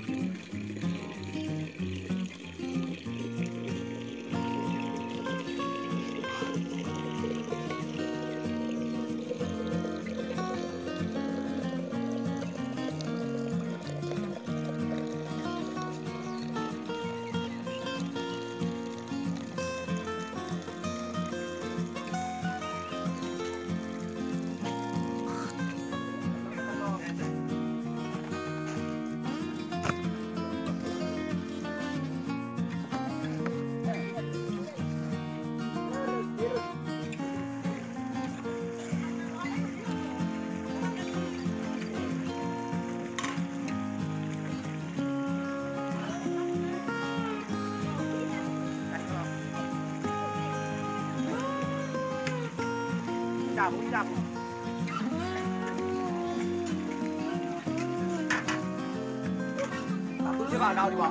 Ucap. Aku coba kau di bawah.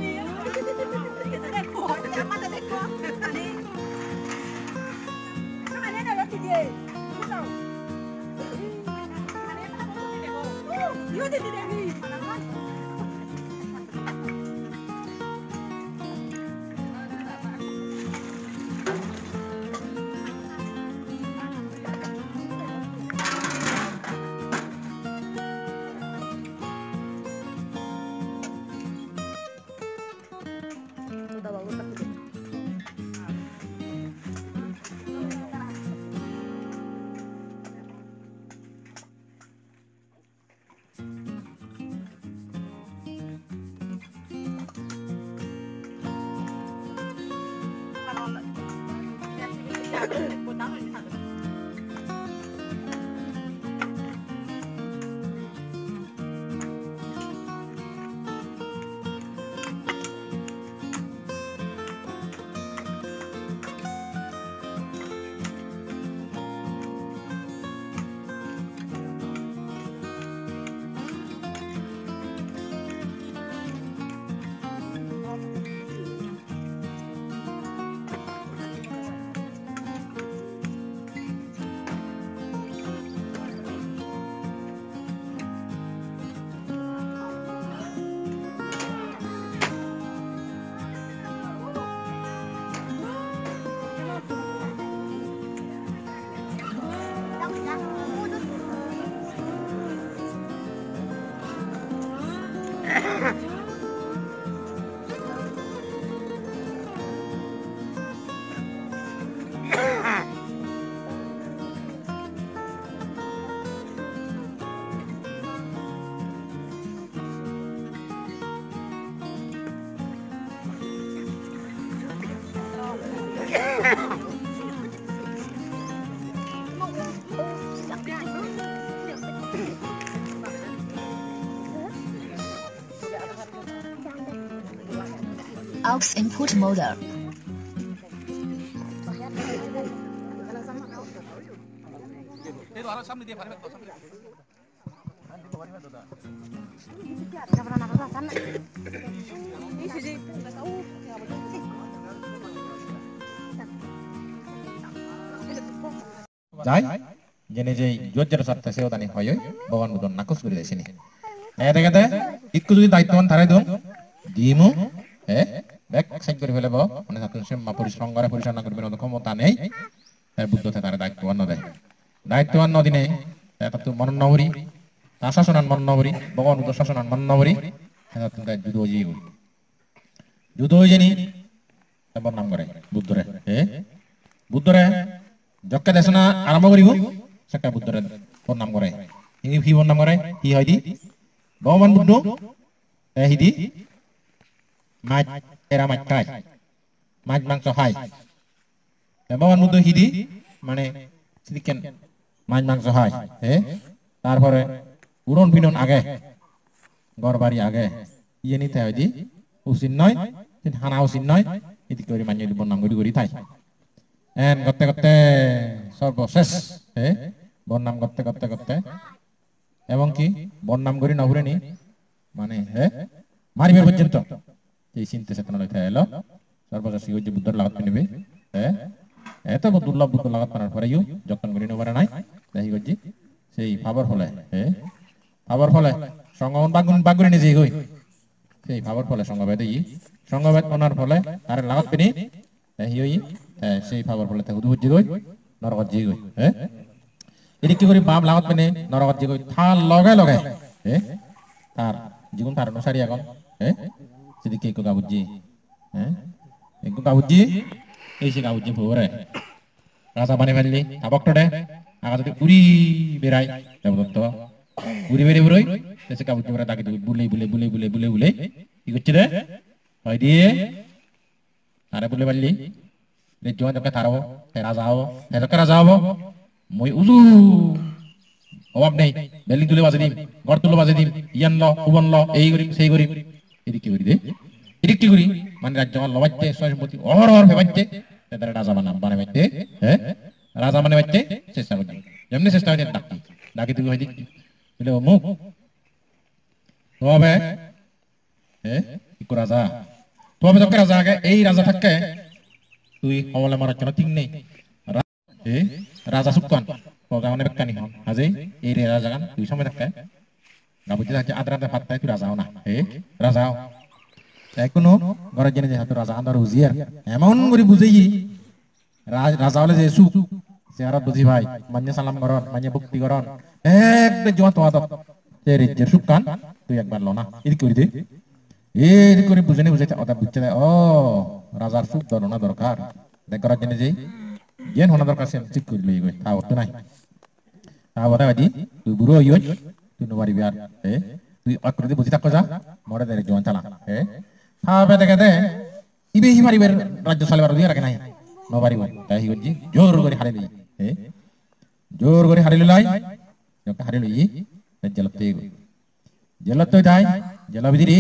aux input model. Jai, jadi jual jelas arti sewa tani hoyoi, bawan budon nakus beri di sini. Kata, ikut juga daituan tarai dong, dimu, back side beri bela bawa, mana satu sem mapuri songgara puri sana beri bela komo tanai, butuh tarai daituan node, daituan node ini, satu manon nawuri, tasasunan manon nawuri, bawan budon tasasunan manon nawuri, satu tarai judo ini, apa nam gore, budore, Jokka desana arama koribo saka buddhara phone nam gore hi phone nam gore hi hoidi bhavan buddho hidi maj era maj kai maj mangso hai bhavan buddho hidi mane chicken maj mangso hai tarpore uron binon age gor bari age yeni thai hoidi usin noy hana usin noy iti kori manyo phone nam gori thai and gotte সর্বশেষ বন্নাম করতে এবং কি বন্নাম করি নভরে নি মানে মারিবে পর্যন্ত এই চিন্তা চেতনা লইতে এলো সর্বশেষ কি হইছে বুদ্ধর লাগাত নিবে এত দুর্লভ বুদ্ধ লাগাত পারার পরে যখন করি নবরে নাই তাই হইছে সেই পাওয়ার ফলে সঙ্গমন বাগুন বাগুরি নিজে কই সেই ভাবর ফলে সংঘবেদ সংঘবেদ অনার ফলে তার লাগত পেনি হিই সেই ভাবর ফলে তাকে উদ্ভুত গই নরকত জি গই এদিক কি করি বাপ লাগত পেনি নরকত জি গই থাল লগে লগে তার জীবন তার অনুসারী এখন সেদিকে একটু গাবুজি একটু গাবুজি এই সে গাবুজি ভোরে রাজা বানি ফেললি আবক্তডে আগা যদি উড়ি বেড়াই দেবদত্ত উড়ি বেড়ে বেরোই সে গাবুজি বেড়া দাগে বুলে বুলে বুলে বুলে বুলে বুলে কি করছে রে হয় দিয়ে তারে বুলে পারলি জোয়ান তোকে তারাবো রাজা হবো তোকে রাজা হবো মই উজু অভাব নেই বিল্ডিং তুলে বাজে দিম ঘর তুলে বাজে দিম ইয়ান ল উবন ল এই করিম সেই করিম এদিক কি করি দে এদিক কি করি মানে রাজ্য লবাইতে সয় সম্পত্তি অহর অহর ভেবাইতে তাদের রাজা বানাইতে রাজা মানে বাইতে চেষ্টা করছি যেমনি চেষ্টা হয় ডাকি ডাকি তুমি হয় দিক বলে অমুক তবে ইকো রাজা তবে তোকে রাজা আগে এই রাজা থাকে তুই হমলে মারার জন্য ঠিক নেই রাজা সুকান পগাওনে বেকানি হন হাজে এই রে রাজা গান তুই সময় থাকে না বুঝতে থাকে আদ্রাতে ফাত্তাই তুই রাজাও না রাজাও তাই কোনো ঘরের জেনে যে হাতে রাজা আন্দার উজিয়ার এমন করে বুঝেই রাজা হলে যে সুখ চেহারা বুঝি ভাই মান্য সালাম করন মান্য ভক্তি করন একদম জমা তোমার যে সুখ কান তুই একবার লো না এদিক করে দে এদিক করে বুঝে নি বুঝে ওটা বুঝতে দেয় ও রাজার সুখ ধরনা দরকার দেখ ঘরের জেনে যেই জ্ঞান হওয়া দরকার সে ঠিক করে লই গই তা অত নাই তা বড় বাজি তুই বুড়ো হইও তুই নবারি বিয়ার তুই অকৃতি বুঝি থাকো যা মরে দে জোয়ান চালা হবে দেখে দে ইবে হি মারিবের রাজ্য সালেবার দিয়ে রাখে নাই নবারি বল তাই হি গজি জোর করে হারিলি জোর করে হারিলি লাই যখন হারিলি জেলতে জেলত তো যাই জেলা বিদিরি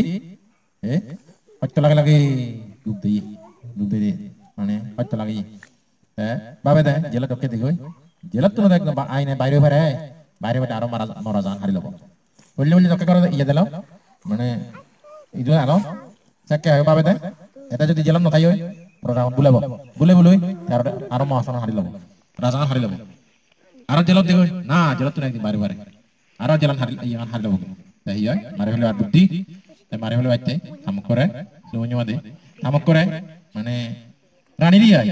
হত্যা লাগে লাগে ডুব দেই মানে হত্যা লাগে বাবে দে জেলা ডকে দিগই জেলত তো দেখ আইনে বাইরে বাইরে আরো মারা যান হারি লব বললে বললে ডকে করে ইয়া দিল মানে ইদু আলো চাকে বাবে দে এটা যদি জেলাম নথাই হয় রাজা বুলাব বুলে বুলই আরো মহাসন হারি লব রাজা হারি লব আরো জেলত দিগই না জেলত তো একদিন বাইরে আরো জেলান হারি লব তাই হয় মারে হলে আর বুদ্ধি মারে হলে বাইতে কাম করে সুমন্য দে কাম করে মানে রানীরি আয়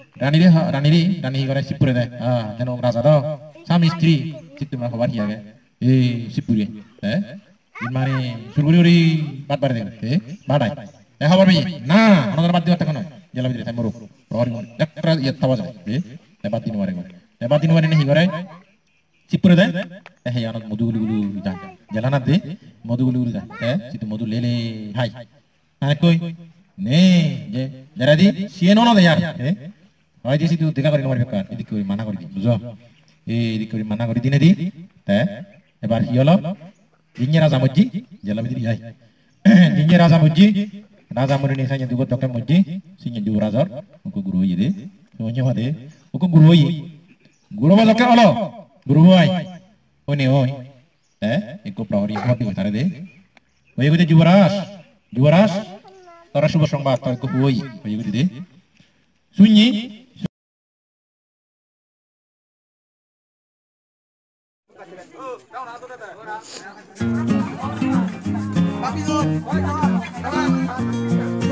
রানী করে সিপুরে দেয় যেন রাজা দাও স্বামী স্ত্রী তোমরা খবর কি আগে এই সিপুরে মানে সুরগুলি ওরি বাদ বাড়ে দেবে বাড়াই খবর পেয়ে না আমাদের বাদ দেওয়ার টাকা নয় জেলা ভিতরে তাই মরুক একটা ইয়ে থাবা যায় বাদ দিন মারে বাদ দিন মারে নেই করে সিপুরে দেয় হে আনন্দ মধুগুলি গুলো যায় জেলা না দে মধুগুলি গুলো যায় সিতু মধু লেলে হাই কই নে যে যারা দি সিয়ে না দে यार হয় দিছি তুই দেখা করি নমার বেকার এদিক করে মানা করে দি বুঝো এদিক করে মানা করে দিনে দি এবার কি হলো জিঞ্জে রাজা মজ্জি জেলা ভিতরে যাই জিঞ্জে রাজা মরি নি সাইনে দুগো টকে মজ্জি সিনে দু রাজার ওকে গুরু হই দে সোঞ্জে মাদে ওকে গুরু হই গুরু বালকে হলো গুরু হই ওনে ওই একো প্রহরী হবি তারে দে ওই গদে যুবরাজ তোরা শুভ সংবাদ তোর কো হই ওই গদে দে শুনি Papi, no,